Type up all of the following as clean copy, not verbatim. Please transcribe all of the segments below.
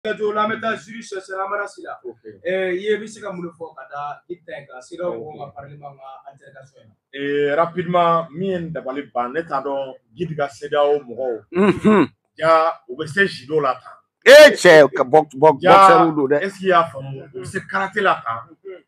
la meta juri c'est la marasila yebisika mulfo kada itenka siro ko parlement intercation rapidement mien dabali baneta do gidga sedao mo ya obese jido la che boxer do de est-ce qu'il y a famu obese karaté la ta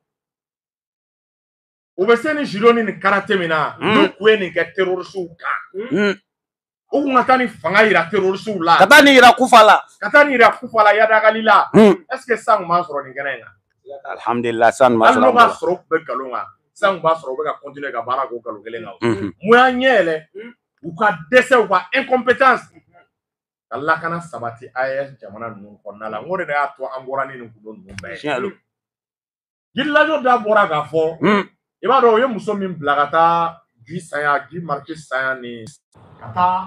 obese ni jido ni karaté mina no kweni ke terroriste ka o ngatani fanga ira terroriste la katani ira kufala ya dagalila est-ce que sang ma soro ni kenenga alhamdulillah san ma soro ma soro be kalonga sang ba soro be ka continuer ka bara ko kalo kelenga moya nyele u ka dese u ka incompétence Allah kana sabati ayes jamana nun konna la ngore da to angorani ni kudon numbe gilla jo da bora ga fo e ba do ye muso min blagata gi saya gi marqué saya ni kata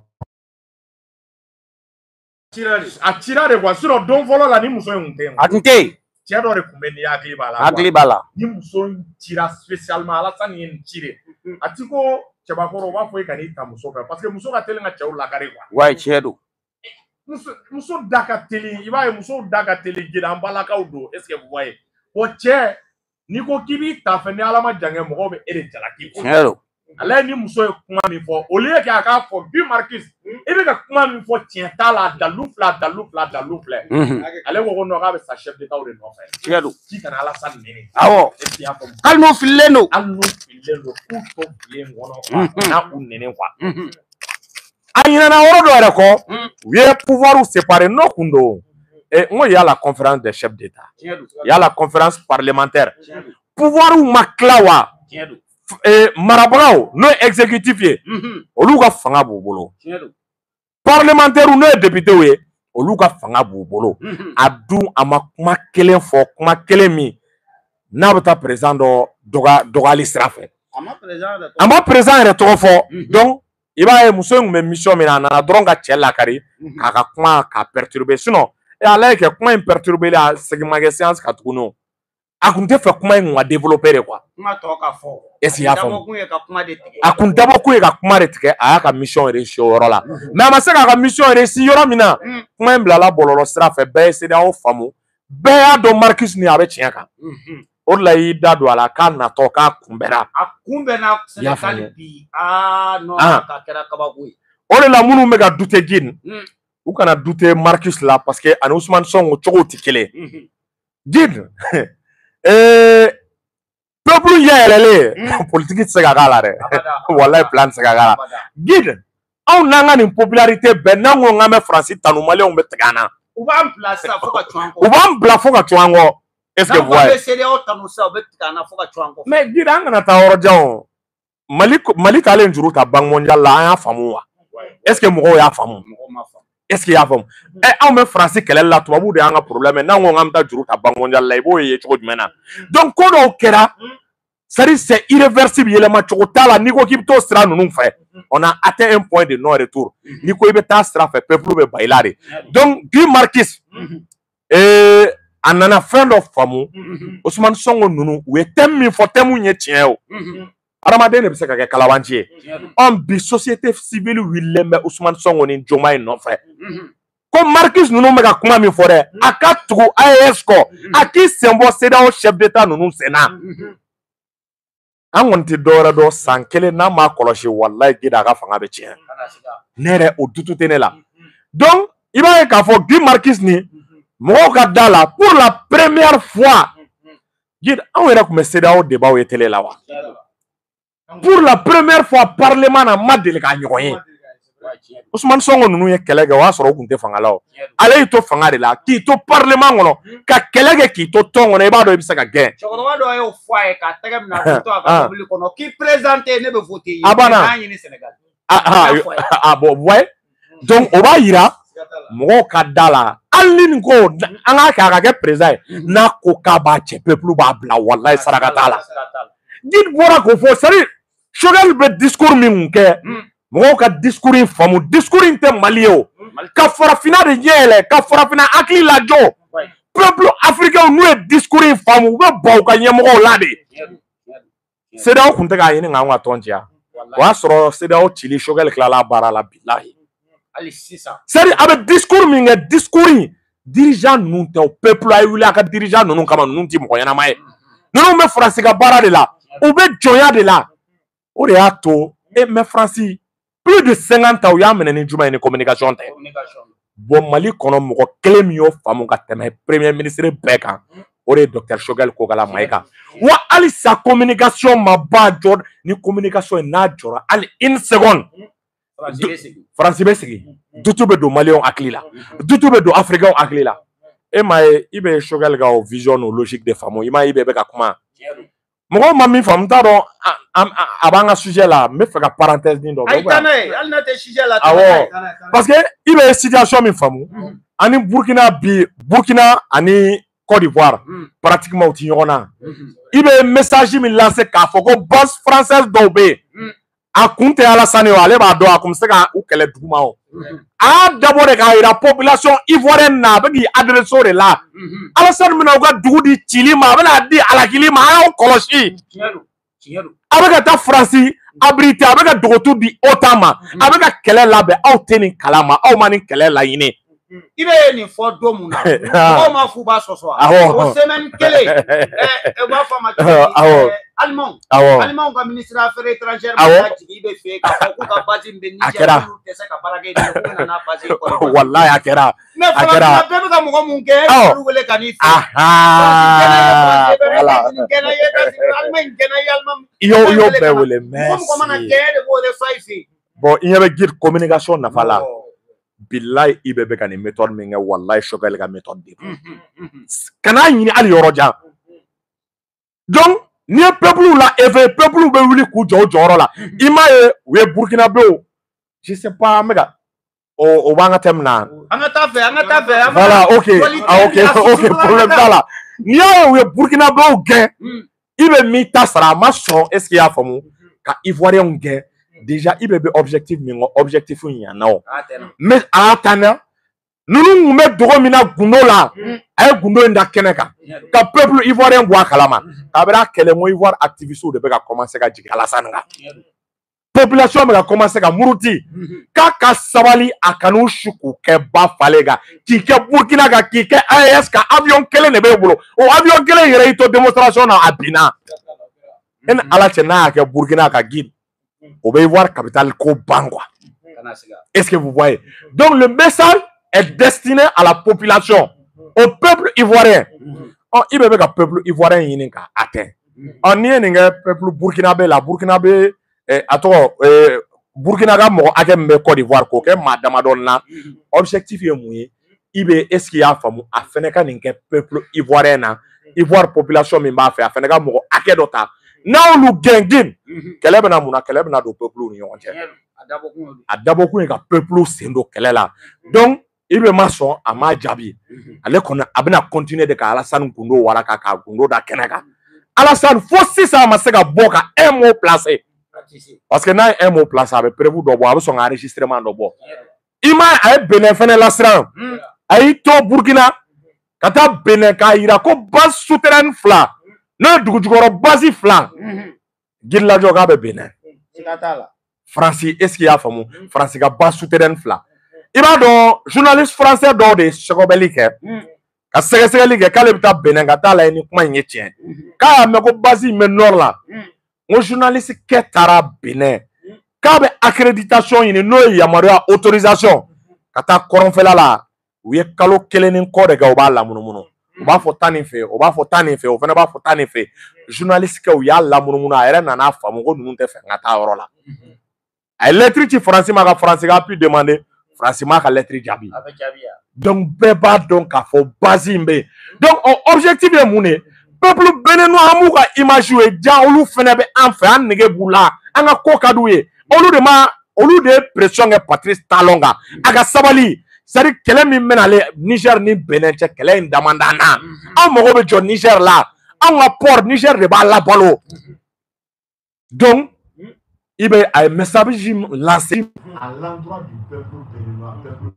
attirare kwa siro don folo la ni muso yunte atinte tiado re kumeni akli bala ni muso tira spécialement ala sani en tire atiko chabakoro wa fo ikani ta muso parce que muso ka telenga chaw la kare kwa wa chedo muso daka teli iba muso daka teli gida ambala ka do est ce que vous voyez o che ni ko kibi ta fe ni ala ma jange mo be ere jalaki chedo ala ni muso kuma mi fo o le ka ka fo bi marquis e be ka kuma mi fo tien ta la dalufla ale ko no ka be sa chef d'état o de no fa chedo ki kana ala san nene awo kalno fileno ku to bien wono na un nene kwa ayina na woro do re ko we pouvoir séparer no kundo et moi il y a la conférence des chefs d'état il y a la conférence parlementaire pouvoir ou maklawa marabrao no exécutif ye olu ka fanga b'u bolo parlementaire no député ye olu ka fanga b'u bolo a dun a ma kuma kelen fɔ kuma kelen min n'a bɛ taa président dɔ dɔgɔyali sira fɛ a ma président yɛrɛ tɔgɔ fɔ donc i b'a ye muso in tun bɛ mission min na a nana dɔrɔn ka cɛ lakari k'a ka kuma ka perturber sinon ala ye kɛ kuma in perturber a segin ma kɛ séance ka tuguni a kun tɛ fɛ kuma in ka développer de quoi est-ce qu'il y a faamu a kun dabɔ kun ye ka kuma de tigɛ a y'a ka mission réussir o yɔrɔ la mais a ma se k'a ka mission réussir yɔrɔ min na kuma in bilala bɔlɔlɔ sira fɛ bɛɛ ye CEDEAO faamu bɛɛ y'a dɔn Marcus ni a bɛ tiɲɛ kan o de la y'i da don a la k'a natɔ k'a kunbɛnna Sénégal bi non ka kɛra kabako ye o de la minnu bɛ ka douter Guine u kana douter Marcus la parce que ani Ousmane Sonko cogo tɛ kelen Guine peuple yɛlɛlen politique tɛ se ka k'a la dɛ wallahi plan tɛ se ka k'a la Guine anw n'an ka nin popularité bɛɛ n'an ko k'an bɛ Faransi tanu maliyɛnw bɛ tigɛ an na u b'an bila sisan fo ka cun an kɔ u b'an bila fo ka cun an kɔ est-ce que vous voyez CEDEAO tanu sisan u bɛ tigɛ an na fo ka cun an kɔ mais Guine an kana taa yɔrɔ jan o Mali taalen juru ta Banque mondiale la an y'a faamu wa est-ce que mɔgɔw y'a faamu est-ce qu'il y'a faamu anw bɛ Faransi kɛlɛli la tubabuw de y'an ka problème n'an ko k'an bɛ taa juru ta Banque mondiale la i b'o ye cogo jumɛn na donc ko dɔw kɛra c'est irréversible yɛlɛma cogo t'a la n'i ko k'i bɛ t'o sira ninnu fɛ on a atteint un point de non retour n'i ko i bɛ taa sira fɛ peuple bɛ ba i la de donc Guy Marquis a nana fɛn dɔ faamu Ousmane Sonko ninnu u ye thème min fɔ thème min ye tiɲɛ ye o adamaden de bɛ se ka kɛ kalabanci ye bi société civile wililen bɛ Ousmane Sonko ni Diomaye nɔfɛ ko Marcus ninnu bɛ ka kuma min fɔ dɛ a ka tugu AES kɔ a k'i sen bɔ CEDEAO chef d'état ninnu sen na an kɔni tɛ dɔwɛrɛ dɔn san kelen n'a ma kɔlɔsi walayi Guide a ka fanga bɛ tiɲɛ ne yɛrɛ o dutu tɛ ne la donc i b'a ye k'a fɔ Guy Marquis ni mɔgɔw ka da la pour la première fois Guide anw yɛrɛ tun bɛ CEDEAO débat ye télé la wa pour la première fois parlement na ma deli k'a ɲɔgɔn ye Ousmane Sonko ninnu ye kɛlɛ kɛ o y'a sɔrɔ u tun tɛ fanga la o ale y'i to fanga de la k'i to parlement kɔnɔ ka kɛlɛ kɛ k'i to tɔn kɔnɔ i b'a dɔn i bɛ se ka gɛn cɛkɔrɔba dɔ y'o fɔ a ye k'a tɛgɛ minɛ a to a ka mobili kɔnɔ k'i présenté ne bɛ voter ye a banna n'a ɲini Sénégal bon ouais donc o b'a yira mɔgɔw ka da la hali ni nin ko an k'a kɛ a ka kɛ président ye n'a ko k'a b'a cɛ peuple b'a bila walayi saraka t'a la Guide bɔra k'o fɔ c'est-à-dire Choguel bɛ discours min kɛ mɔgɔw ka discours in faamu discours in tɛ Mali ye o ka farafinna de ɲɛ yɛlɛ ka farafinna hakili lajɔ peuple africain n'u ye discours in faamu u bɛ ban u ka ɲɛmɔgɔw la de CEDEAO tun tɛ k'a ɲini k'an ka tɔn ciya o y'a sɔrɔ CEDEAO cili Choguel tilala baara la bilahi c'est-à-dire a bɛ discours min kɛ discours in dirigeant ninnu tɛ o peuple a ye wuli a ka dirigeant ninnu kama ninnu ti mɔgɔ ɲɛnama ye ninnu bɛ faransi ka baara de la u bɛ jɔnya de la o de y'a to mais faransi plus de 50 ans u y'a minɛ ni jumɛn ye ni communication tɛ bon Mali kɔnɔ mɔgɔ kelen min y'o faamu ka tɛmɛ premier ministre bɛɛ kan o de ye Dr Choguel Kokala Maïga wa hali sa communication ma ba jɔ ni communication ye n'a jɔra hali une seconde faransi bɛ sigi dutu bɛ don maliyɛnw hakili la dutu bɛ don africains hakili la e ma ye i bɛ Choguel ka o vision o logique de faamu i ma ye i bɛ ka kuma mɔgɔw ma min faamu n t'a dɔn a b'an ka sujet la n bɛ fɛ ka parenthèse din dɔ awɔ parce que i bɛ situation min faamu ani Burkina ani Côte d'Ivoire pratiquement u ti ɲɔgɔn na i bɛ message min lancer k'a fɔ ko base française dɔw bɛ yen a kun tɛ Alassane ye ale b'a dɔn a kun bɛ se ka u kɛlɛ duguma o a y'a dabɔ de k'a yira population ivoirienne na a bɛ k'i adressé o de la Alassane bɛna u ka dugu di cili ma a bɛna di alakili ma a y'aw kɔlɔsi a bɛ ka taa Faransi abrité a bɛ ka dogotu di OTAN ma a bɛ ka kɛlɛ labɛn aw tɛ nin kalama aw ma nin kɛlɛ laɲini i bɛ nin fɔ don mun na mɔgɔw ma f'u b'a sɔsɔ o semaine kelen u b'a fɔ a ma Allemand ka ministre affaires étrangères ma jigi bɛ fɛ k'a fɔ k'u ka base bɛ Niger olu tɛ se ka baara kɛ nin k'u nana base kɔnɔ wallahi a kɛra mais Faransi bɛɛ bɛ ka mɔgɔ mun kɛ olu wele ka n'i fɛ i y'o bɛɛ wele mɔgɔ mana kɛ de b'o de fa i fɛ bon i ɲɛ bɛ guide communication nafa la billahi i bɛ ka nin méthode min kɛ wallahi Choguel ka méthode de kana ɲini hali yɔrɔ jan donc ni ye peuple la éveillé peuple bɛ wuli k'u jɔ o jɔyɔrɔ la i m'a ye u ye Burkinabéw je sais pas an bɛ ka o b'an ka thème na an ka taa fɛ voilà ok problème t'a la n'i y'a ye u ye Burkinabéw gɛn i bɛ min ta sara a ma sɔn est ce que i y'a faamu ka Ivoiriens gɛn déjà i bɛ objectif min kɔ objectif ɲana o mais a y'a ta na ninnu kun bɛ dogo min na gundo la a ye gundo in da kɛnɛ kan ka peuple ivoirien bɔ a kalama a bɛ kɛlɛ mo Ivoire activistes de bɛ ka commencer ka jigin Alassane kan population bɛ ka commencer ka muruti k'a ka sabali a kan'u su k'u kɛ ba falen kan k'i kɛ Burkina kan k'i kɛ AES kan avion kelen de b'e bolo o avion kelen yɛrɛ y'i to démonstration na a binna e ni Ala cɛ n'a y'a kɛ Burkina ka guide o bɛ Ivoire capitale ko ban quoi est-ce que vous voyez donc le message est destiné à la population au peuple ivoirien i bɛ ka peuple ivoirien ɲini k'a atteint n'i ye nin kɛ peuple burkinabé la burkinabé a tɔgɔ Burkina ka mɔgɔ hakɛ min bɛ Côte d'Ivoire k'o kɛ maa damadɔni na objectif ye mun ye i bɛ est ce que i y'a faamu a fɛnɛ ka nin kɛ peuple ivoirien na Ivoire population min b'a fɛ a fɛnɛ ka mɔgɔ hakɛ dɔ ta n'olu gɛn kɛlɛ bɛna mun na kɛlɛ bɛna don peuple ni ɲɔgɔn cɛ a dabɔkun ye ka peuple sen don kɛlɛ la donc i bɛ ma sɔn a ma jaabi ale kɔni a bɛna continuer de ka Alassane gundo waraka k'a gundo da kɛnɛ kan Alassane fo sisan a ma se ka bɔ ka un mot placer parce que n'a ye un mot placer a bɛ prévu dɔ bɔ a bɛ sɔn ka enregistrement dɔ bɔ i ma a ye Benin fɛnɛ lasiran a y'i to Burkina ka taa Benin k'a yira ko base souterraine fila n'o ye dugujukɔrɔ base fila guide lajɔ k'a bɛ Benin Faransi est ce que i y'a faamu Faransi ka base souterraine fila i b'a dɔn journaliste français dɔw de ye sɛgɛsɛgɛli kɛ ka sɛgɛsɛgɛli kɛ k'ale bɛ taa Benin ka taa lajɛ ni kuma in ye tiɲɛ k'a y'a mɛn ko base in bɛ nord la n ko journaliste kɛ taara Benin k'a bɛ accréditation ɲini n'o ye yamaruya autorisation ka taa kɔrɔnfɛla la u ye kalo kelen ni kɔ de kɛ u b'a lamunumunu u b'a fɔ taa nin fɛ o b'a fɔ taa nin fɛ o fana b'a fɔ taa nin fɛ journaliste kɛ u y'a lamunumunu a yɛrɛ nana faamu ko ninnu tɛ fɛ n ka taa yɔrɔ la a ye lettre ci Faransi ma ka Faransi ka pu demander Faransi ma ka lettre jaabi donc bɛɛ b'a dɔn k'a fɔ base in bɛ yen donc o objectif ye mun ye peuple béninois an b'u ka image ye ja olu fɛnɛ bɛ an fɛ an nege b'u la an ka ko ka d'u ye olu de ye pression kɛ Patrice Talon kan a ka sabali c'est à dire kɛlɛ min bɛ n'ale Niger ni Benin cɛ kɛlɛ in damanda na an mago bɛ jɔ Niger la an ka port Niger de b'a labalo donc il y a un message lancé à l'endroit du peuple béninois.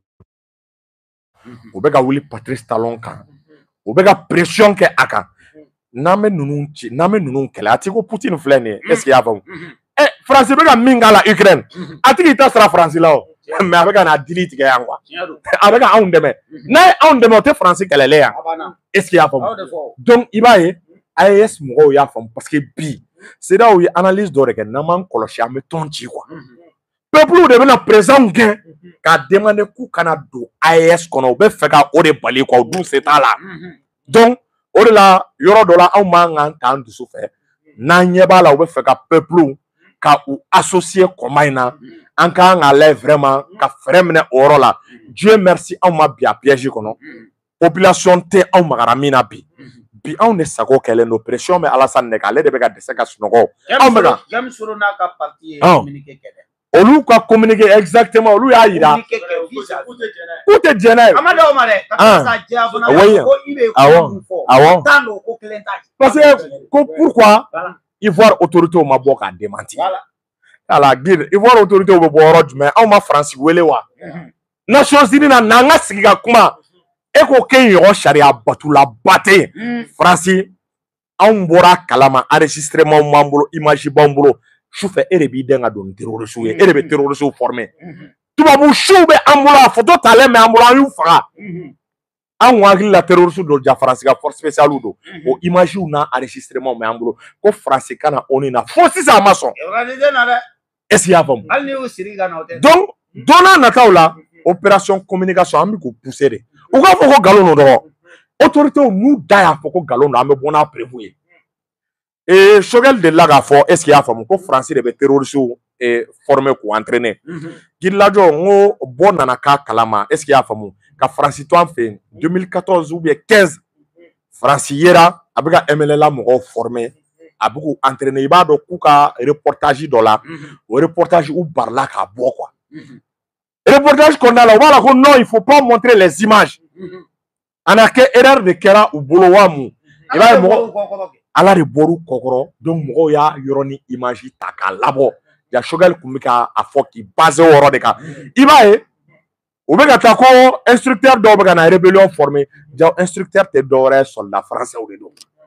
On peut wuli Patrice Talon kan. On peut pression ke aka. N'ame nunu kele. Atiko Poutine filɛ nin ye. Est-ce qu'il y a bon? France bɛ ka min k'a la Ukraine. A tigi ta sera France la o. mais avec un adili tigɛ yan quoi avec anw dɛmɛ n'a ye anw dɛmɛ o tɛ faransi kɛlɛlen yan est ce qu'il y'a faamu donc i b'a ye AES mɔgɔw y'a faamu parce que bi CEDEAO ye analyse dɔ de kɛ n'an m'an kɔlɔsi an bɛ tɔn ci quoi peuple de bɛna présent gɛn k'a demander k'u kana don AES kɔnɔ u bɛ fɛ ka o de bali quoi o dun se t'a la donc o de la yɔrɔ dɔ la anw man kan k'an dusu fɛ n'an ɲɛ b'a la u bɛ fɛ ka peuple ka u associer kɔma in na an kan k'a lajɛ vraiment ka fɛrɛ minɛ o yɔrɔ la Dieu merci anw ma bi a piège kɔnɔ population tɛ anw magara min na bi bi anw de sago kɛlen don pression bɛ Alassane de kan ale de bɛ ka dɛsɛ ka sunɔgɔ anw bɛ ka olu ka communiquer exactement olu y'a yira k'u tɛ jɛn n'a ye parce que ko pourquoi Ivoire autorité ma bɔ k'a démenti ala guide Ivoire autorité bɛ bɔ yɔrɔ jumɛn anw ma Faransi wele wa Nations Unies na n'an ka sigi ka kuma e ko k'e ɲɔgɔn sariya batula ba tɛ yen Faransi anw bɔra kalama enregistrement b'an bolo image b'an bolo sufɛ e de b'i den ka don terroriste ye e de bɛ terroriste former tubabu siw bɛ an bolo a photo talen bɛ an bolo an y'u faga an hakili la terroriste dɔ ja Faransi ka force spéciale don o image n'a enregistrement bɛ an bolo ko Faransi kana ONU na fo sisan a ma sɔn est ce qu'il y'a faamu donc don n'a nataw la opération communication an bɛ k'u pousser de u k'a fɔ ko nkalon don dɔrɔn autorités n'u da y'a fɔ ko nkalon don an bɛ bɔ n'a prévu ye Choguel de la k'a fɔ est ce qu'il y'a faamu ko Faransi de bɛ terroriste former k'u entraîner Gilajɔ n ko bɔ nana k'a kalama est ce qu'il y'a faamu ka Faransi to an fɛ yen 2014 ou bien 15 Faransi yera a bɛ ka MLLA mɔgɔw former a bɛ k'u entraîner i b'a dɔn k'u ka reportage dɔ la o reportage u barila k'a bɔ quoi reportage kɔnɔna la u b'a la ko non il faut pas montrer les images a na kɛ erreur de kɛra u bolo wa mun i b'a ye mɔgɔ ala de bɔr'u kɔkɔrɔ donc mɔgɔw y'a yɔrɔ ni image ta k'a labɔ ya Choguel kun bɛ k'a fɔ k'i basé o yɔrɔ de kan i b'a ye u bɛ ka taa ko instructeur dɔw bɛ ka na rébellion former ja instructeur tɛ dɔwɛrɛ ye soldat français de don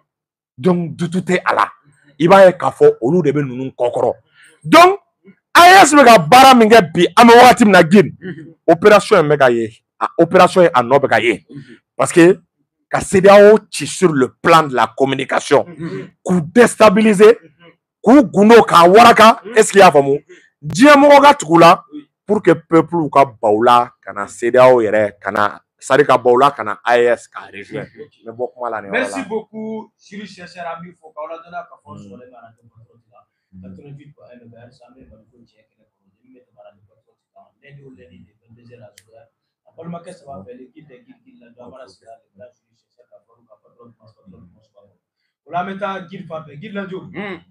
donc dutu tɛ a la i b'a ye k'a fɔ olu de bɛ ninnu kɔkɔrɔ donc AES bɛ ka baara min kɛ bi an bɛ wagati min na Guinée opération in bɛ ka ye opération in a nɔ bɛ ka ye parce que ka CEDEAO ci sur le plan de la communication k'u déstabiliser k'u gundo k'a waraka est ce qu'il y'a faamu diɲɛ mɔgɔ ka tugu la pour que peuple ka baw la ka na CEDEAO yɛrɛ ka na sari ka baw la ka na AES k'a rejoindre n bɛ bɔ kuma la nin yɔrɔ la. Merci beaucoup Jules Cher ami fo k'aw ladɔnniya k'a fɔ sɔgɔlen bɛ radio Patriote la 88.1 MHz an bɛ Maliku cɛ kɛnɛ kɔnɔ min bɛ tɛmɛ radio Patriote kan lundi au lundi de 22h à 0h a balimakɛ saba fɛ l'équipe de Guinée la dɔ mara sira le grand Jules Cher ka fɔ ka Patriote o la an bɛ taa Guinée fan fɛ Guinée Lajo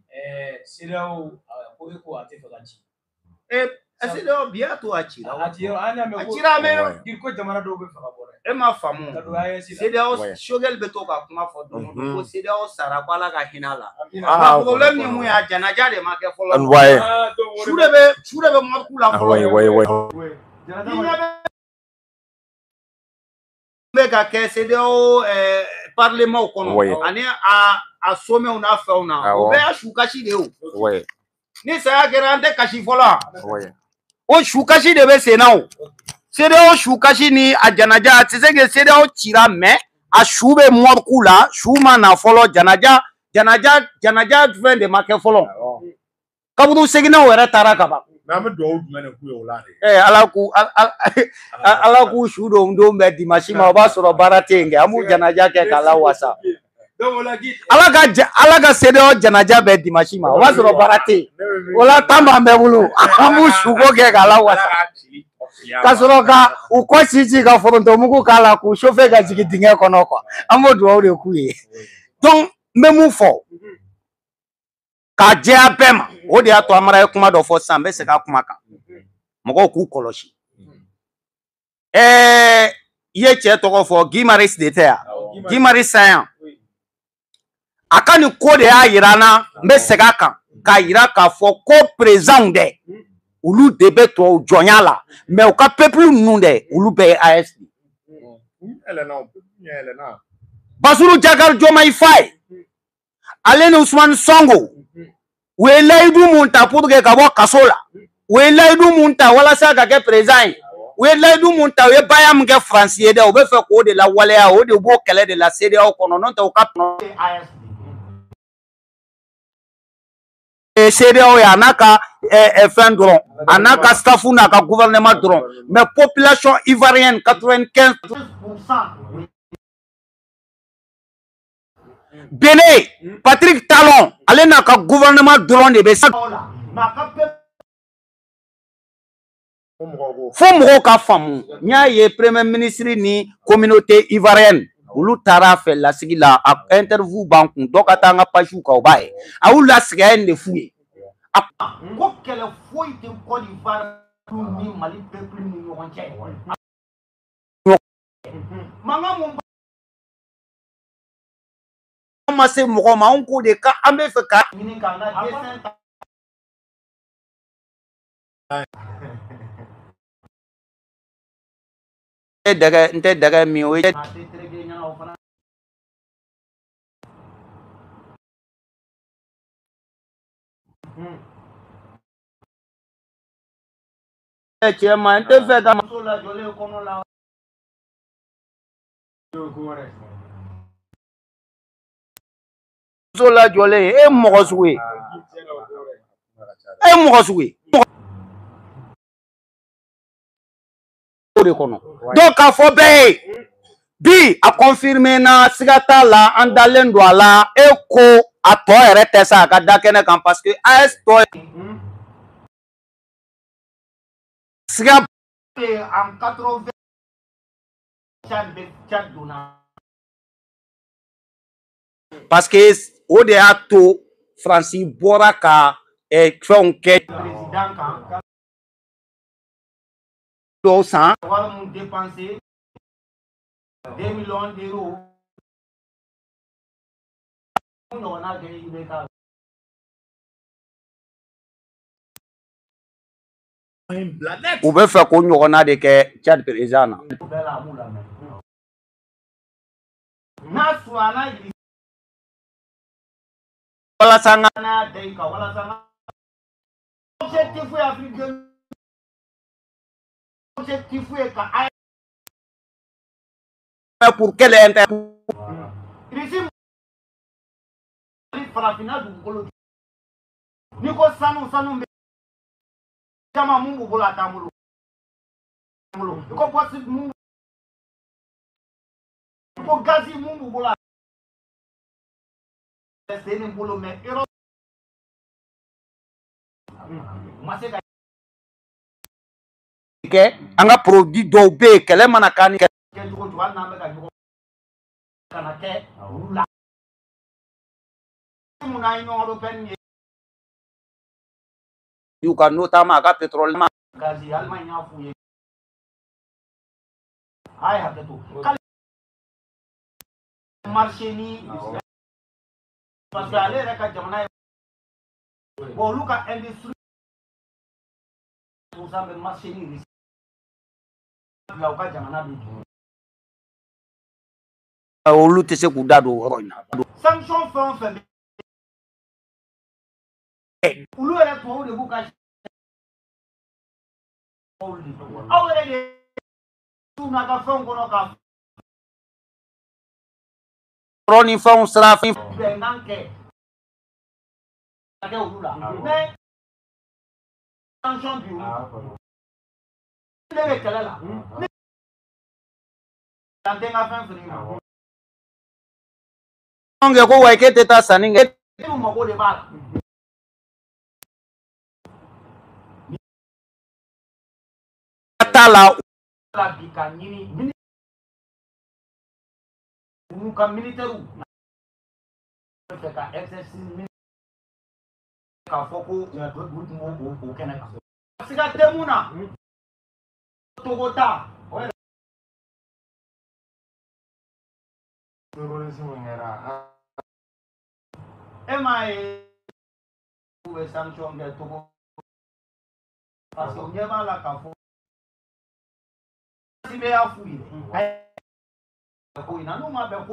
CEDEAO ko a tɛ fɛ ka ci CEDEAO biya to a cira a cira an y'a mɛn Guinée ko jamana dɔw bɛ fɛ ka bɔ dɛ e ma faamu CEDEAO Choguel bɛ to ka kuma fɔ don ko CEDEAO sara ko Ala ka hinɛ la problème ni mun y'a janaja de ma kɛ fɔlɔ su de bɛ mɔriku la fɔlɔ bɛ ka kɛ CEDEAO parlement kɔnɔ ani a sommet n'a fɛnw na o bɛɛ y'a su kasi de ye o ni saya kɛra an tɛ kasi fɔlɔ o su kasi de bɛ sen na o CEDEAO su kasi ni a janaja a tɛ se que CEDEAO cira mais a su bɛ mɔriku la su ma na fɔlɔ janaja fɛn de ma kɛ fɔlɔ kaburu seginnaw yɛrɛ taara ka ban. Mais an bɛ dugawu jumɛn de k'u ye o la de. Ala k'u su don bɛɛ dimanche ma o b'a sɔrɔ baara tɛ yen kɛ an b'u janaja kɛ k'a lawasa. Ala ka CEDEAO janaja bɛɛ dimanche ma o b'a sɔrɔ baara tɛ yen o la temps b'an bɛɛ bolo an b'u suko kɛ k'a lawasa ka sɔrɔ ka u kɔ ci ka forontomugu k'a la k'u chauffer ka jigin dingɛ kɔnɔ quoi an b'o dugawu de k'u ye donc n bɛ mun fɔ k'a jɛya bɛɛ ma o de y'a to an mara ye kuma dɔ fɔ sisan n bɛ segin a kuma kan mɔgɔw k'u kɔlɔsi i ye cɛ tɔgɔ fɔ Guy Marius de tɛ yan Guy Marius san yan a ka nin ko de y'a yira n na n bɛ segin a kan k'a yira k'a fɔ ko présidents dɛ olu de bɛ tubabu jɔnya la mais u ka peuple ninnu dɛ olu bɛɛ ye AES Bassirou Diakar Diomaye Faye ale ni Ousmane Sonko u ye layidu mun ta pour que ka bɔ kaso la u ye layidu mun ta walasa ka kɛ président ye u ye layidu mun ta u ye baya min kɛ France ye dɛ u bɛ fɛ k'o de lawaleya o de b'o kɛlɛ de la CEDEAO kɔnɔ n'o tɛ u ka CEDEAO ye a n'a ka fɛn dɔrɔn a n'a ka staff n'a ka gouvernement dɔrɔn mais population ivoirienne 95%. Bénin Patrick Talon ale n'a ka gouvernement dɔrɔn de bɛ sa fo mɔgɔw ka faamu n y'a ye premier ministre ni communauté ivoirienne olu taara fɛ lasigi la a interview b'an kun dɔ ka taa an ka page kan o b'a ye a y'u lasigi a ye nin de f'u ye ko kɛlɛ foyi tɛ Côte d'Ivoire ni Mali peuple ni ɲɔgɔn cɛ mankan mun ma se mɔgɔ ma anw ko de ka an bɛ fɛ ka ɲini k'an ka dessin ta n tɛ dɛgɛ min o ye cɛ ma n tɛ fɛ ka muso lajɔlen kɔnɔ la muso lajɔlen e mɔgɔ sugu ye e mɔgɔ sugu ye o de kɔnɔ donc k'a fɔ bɛɛ ye bi a confirmé na siga t'a la an dalen don a la e ko a tɔ yɛrɛ tɛ sa a ka da kɛnɛ kan parce que AS tɔ siga en 80 Tchad donna parce que o de y'a to Faransi bɔra ka fɛnw kɛ président kan dɔw san wari mun dépenser 2 millions d'euros ɲɔgɔnna kɛ i bɛ ka u bɛ fɛ ko ɲɔgɔnna de kɛ Tchad président na n'a suana walasa an ka da i kan walasa an ka objectif ye Afrique objectif ye ka pour quelle inter ici farafina dugukolo ni ko sanu bɛ caman mun b'u bolo a t'an bolo i ko poste mun ko gazi mun b'u bolo c'est nin bolo mais yɔrɔ ma se ka kɛ an ka produit dɔw bɛ yen kɛlɛ mana k'a ni kɛ cogo cogo hali n'an bɛ ka ɲɔgɔn kana kɛ olu la mun n'an ye ɲɔgɔn européenne ye y'u ka notamment a ka pétrole ma gazi hali ma y'a f'u ye a ye hakɛ to marché ni parce que ale yɛrɛ ka jamana ye bon olu ka industrie bɛ marché ni risque la u ka jamana bɛ jɔ olu tɛ se k'u da don o yɔrɔ in na sanction fɛn o fɛn olu yɛrɛ tubabu de b'u ka aw yɛrɛ de t'u n'a ka fɛnw kɔnɔ ka yɔrɔ ni fɛnw sira bɛnkan kɛ ka kɛ olu la mais sanction bi olu ne bɛ kɛlɛ la ne dan tɛ n ka fɛn feere ma kɛ ko wa k'e tɛ taa sanni kɛ e mago de b'a la t'a la bi ka ɲini olu ka militaires fɛ ka exercice k'a fɔ ko u tun b'o kɛnɛ kan siga tɛ mun na Togo ta o yɛrɛ e m'a ye u bɛ sanction kɛ Togo parce que u ɲɛ b'a la k'a fɔ bɛ y'a f'u ye ko in na n'u ma bɛn ko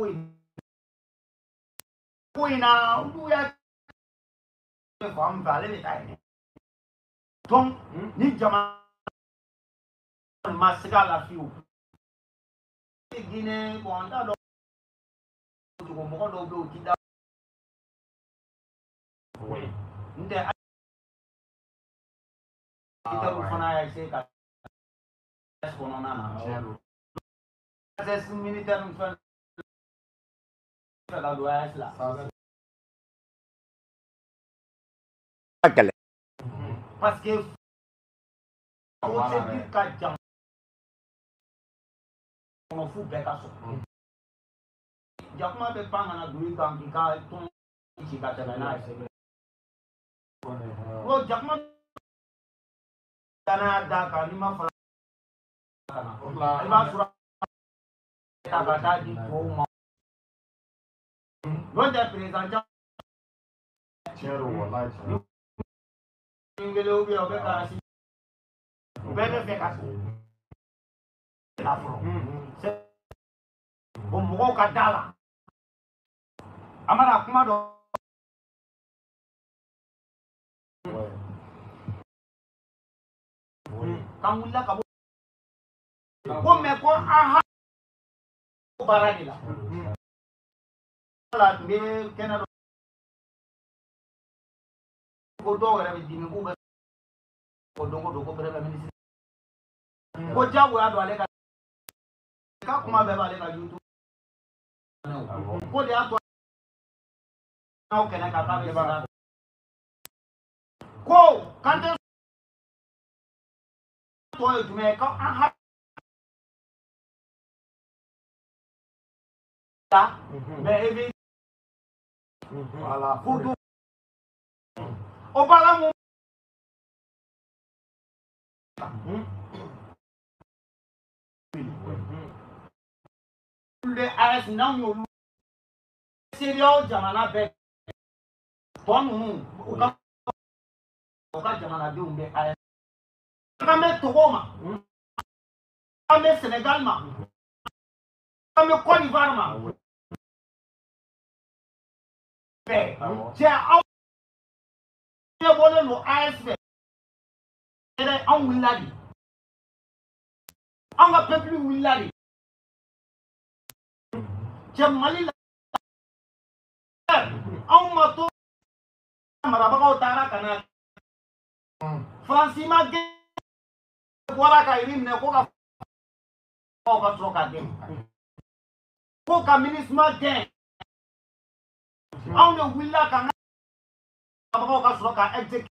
in na olu y'a fan fɛ ale de ta ye Donc, ni jama masiga la fiu. Guinée, bon, on a donc mo do do ti da. Oui. Nde ita fana ya se ka ko nona na. C'est militaire une fois la l'ouest là. Parce que on se dit qu'à jam on fout beka so. Jakuma be pa na dui kan ki ka ton ki ka tele na se. Wo jakuma kana da ka ni ma fa kana. Iba sura ta ba ta di ko ma. Lo de président Chero wallahi. Ngele obi obe ka si. Bebe fe ka so. La fro. O mo ka dala. Amara kuma do. Kamula ka bo. Ko me ko aha barani la. La me kenado. Ko do wala bi dimi ko be. Ko dongo do ko bere ministre. Ko jago ya do ale ka kuma be ba ale ka YouTube. Ko de ato na o kena ka ba be ba. Ko kante to e jume ka aha ta be evi voilà fudu o bala mo le AS na yo serious jamana be tonu o ka jamana de unde AS ka me Togo ma ka me Sénégal ma ka me Côte d'Ivoire ma be ja au ye bole no AS be ere an wiladi an ga peuple wiladi Mali la on mato marabaka utara kana Francima ge wala ka irim ne ko ka troka ge ko ka ministre ge on ne willa kana ka troka exec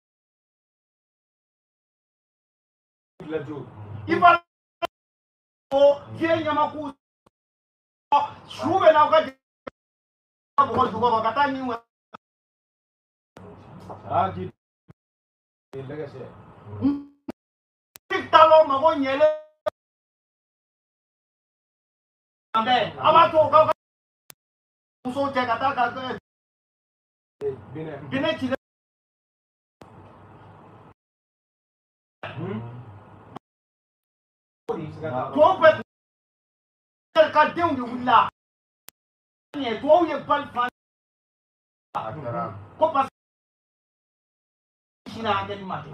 la jo iba o ye nyama ku Shube na ukaje kwa jugo kata niwe aji legese talo mago nyele ambe abato ka so che kata ka bine chile to ka deu de wula ne to ye bal fa ko pas sina ngel mate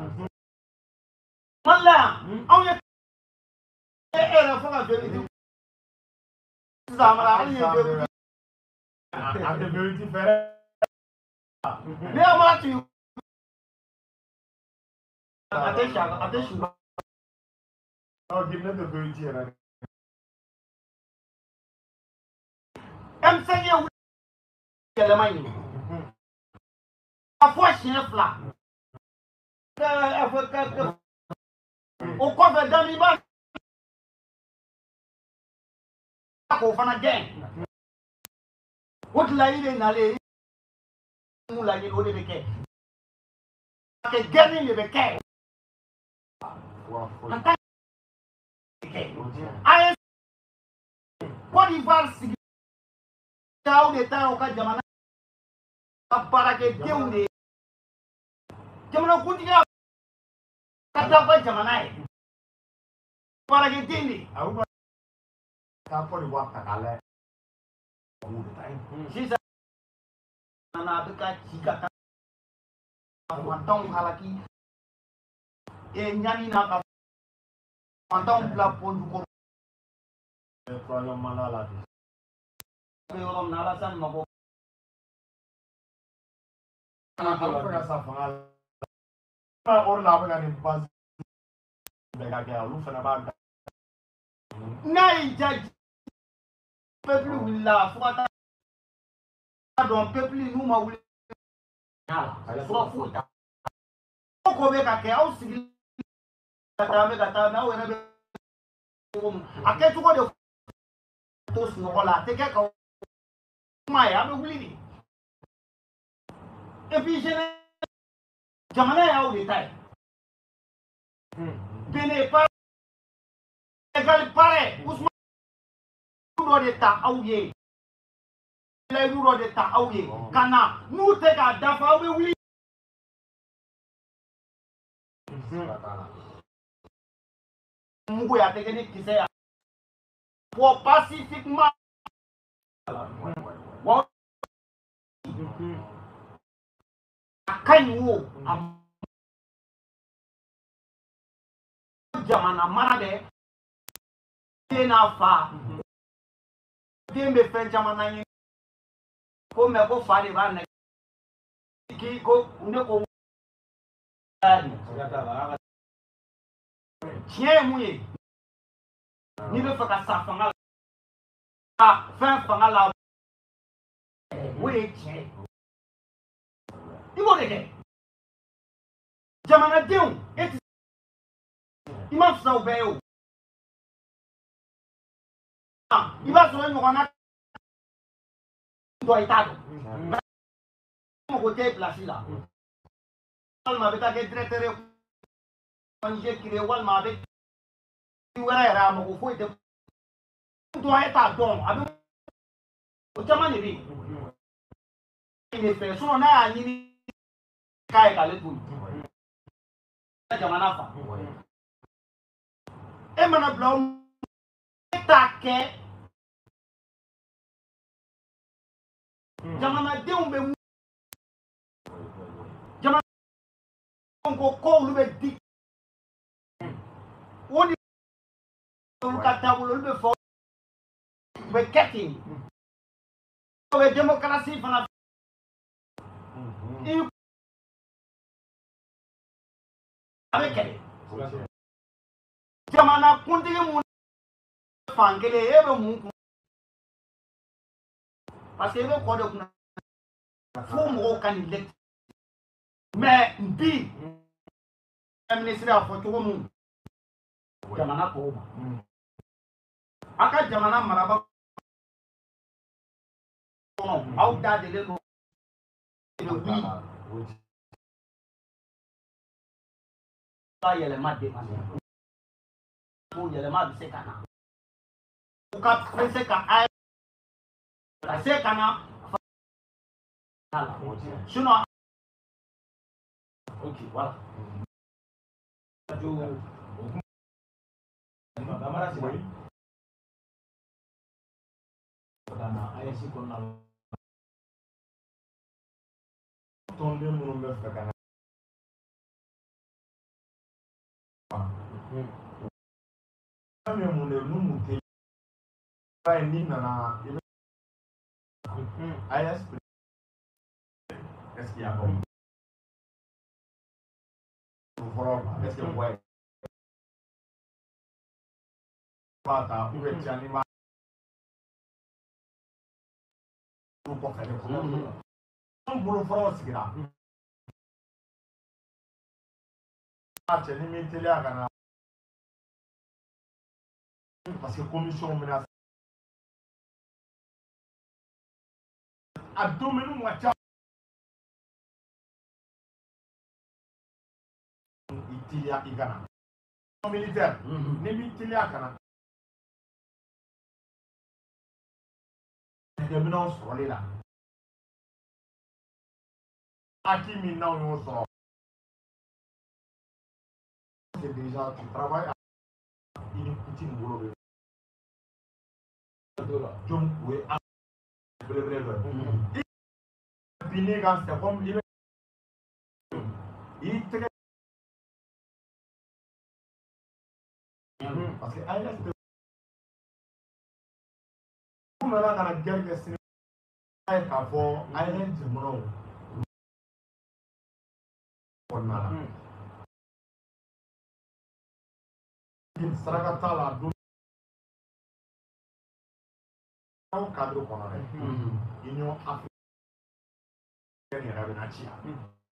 malla aw ye era fa ga verite zamara ali ye verite a de verite fere ne amati ate shuba no give them the verite era MCG Germany. A fois chien fla. O cover dami ba. Ko fana gen. What la ile na le. Mu la ile o de beke. Ke geni le beke. Ay Côte d'Ivoire Tau de tau ka jamana para ke deune jamana kutiga kata ka jamana e para ke dini au ka pori wakta kale sisa na duka chika ka mantong halaki et Nyani n'a pas la pour du corps. Peuple la froide donc peuple nous ma wuli ala so futa ko be ka ke au sigi kata na wena be ake tuko de to sno la te ka ma ya be wuli ni et puis je jamana ya au détail bene pas égal pare Ousmane de ta auye les jours de ta auye kana nous te ga dafa we wuli mugo ya tekeni kise ya pour pacifiquement wa akanyo jamana marade na fa dembe fen jamana yin ko me ko fa de ba na ki ko ne ko tiens mouye ni be fa ka sa fanga a fin fanga la oui tiens ibo de ke jamana deun et imam sa obeyo il va se faire doit être mon côté placé là. Walma avec un directeur quand j'ai créé Walma avec tu verras mon faut être doit être don avec au chaman ni il est fait son na ni kai ka le tout jamana fa e mana blanc take jamana deun be jamana ko lu be dik woni lu ka tabulo lu be fo be ketting be démocratie fana avec elle jamana kuntigi mu fangele ebe mu parce que le code faut mo kan lek mais bi ministre a foto mu jamana ko aka jamana maraba no au da de le no ba yele ma de mo yele ma bi se kana ka se ka ai se kana sinon ok voilà est-ce qu'il y a bon est-ce que ouais pas ta ou est animal pour pas faire on boulot fort c'est là ah c'est limité là parce que commission menace abdomen moi itilia igana militaire ne itilia kana de menon sur là aki minna on sort c'est déjà tu travailles une petite boulot John Koué a fini quand c'est comme il parce que AES on a la guerre de cinéma k'a fɔ AES jamanaw kɔnɔna la saraka t'a la don anw cadre kɔnɔ dɛ union africaine yɛrɛ bɛna ci yan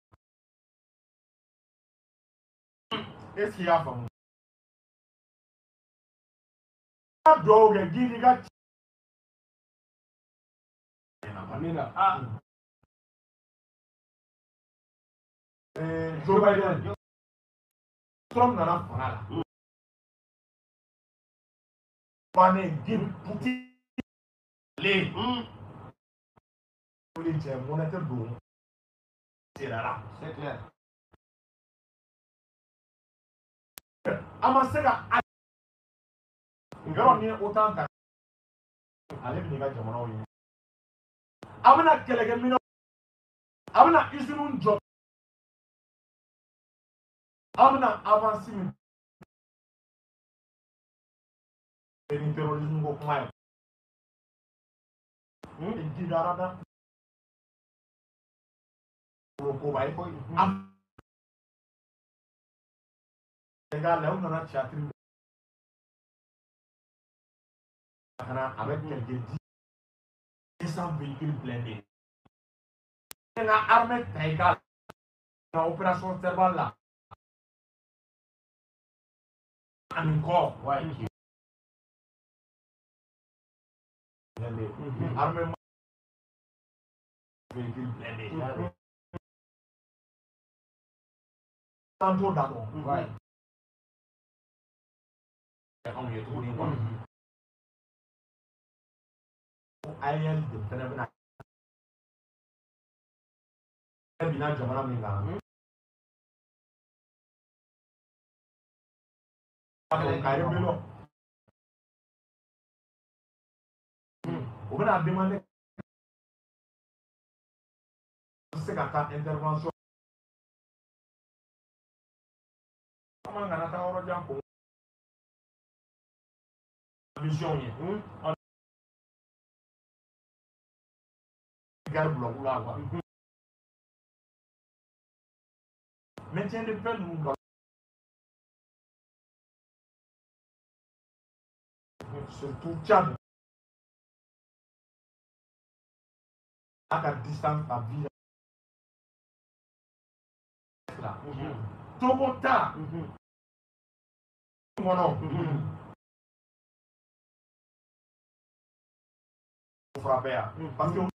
est-ce qu'il y a faamu a dɔw kɛ gidi ka Amina. Joe Biden. Trump nana fanga la. Bane gidi puti le. Politique monétaire don. C'est là. C'est clair. Amaseka. Ngaro ni autant ta. Ale bi ga jamana o yi. Amina kelege mino amina isunun job amina avancer ni terrorisme ko kuma di darada ko bay ko am egal là on a chatri avec quelques 100 véhicules blindés. La armée Taïga, l'opération Serval là. Encore, ouais. Armée véhicules blindés. Tantôt d'abord, ouais. On y est tout AES de phénomène bina jamana min kan kare melo o bena demander se ka ta intervention comment ngana ta oro jam ko mission ye gar bloc là quoi maintien de paix nous surtout Tchad à la distance à vie là Togota non frapper parce que